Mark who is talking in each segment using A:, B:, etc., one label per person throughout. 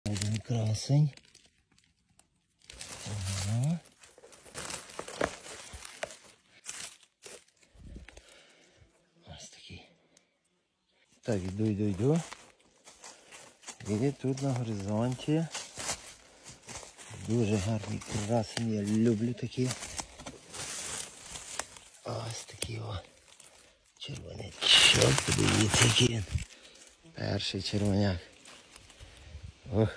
A: Один красень. Ага. Ось такий. Так, йду. І тут на горизонті дуже гарний красень. Я люблю такі. Ось такий о. Червонячок. Подивіться, який він. Перший червоняк. Ох.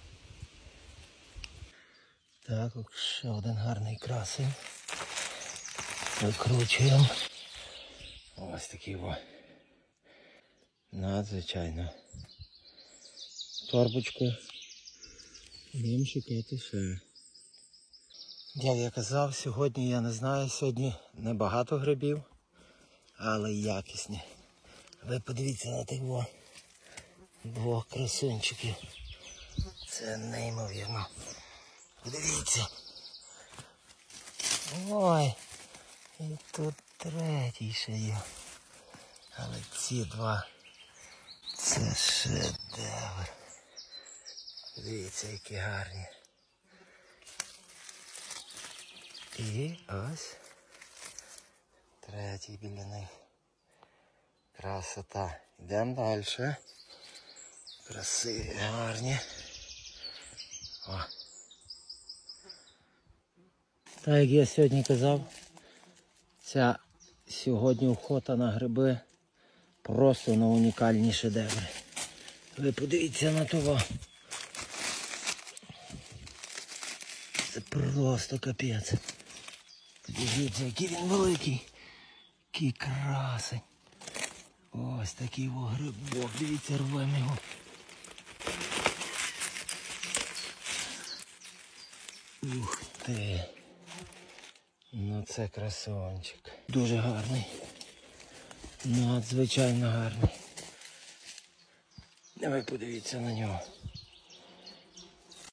A: Так, ще один гарний красень. Викручуємо. Ось такий о. Надзвичайно. Торбочку. Будемо шукати ще. Як я казав, сьогодні я не знаю, сьогодні небагато грибів, але якісні. Ви подивіться на тих двох красунчиків. Це неймовірно. Подивіться. Ой, і тут третій ще є. Але ці два, це шедевр. Подивіться, які гарні. І ось третій біля них. Красота. Йдемо далі. Красиві, гарні. О. Так, як я сьогодні казав, ця сьогодні охота на гриби просто на унікальні шедеври. Ви подивіться на того. Це просто капець. Подивіться, який він великий. Який красень. Ось такий грибок. Дивіться, рвемо його. Ух ти. Ну це красончик. Дуже гарний. Надзвичайно гарний. Ви подивіться на нього.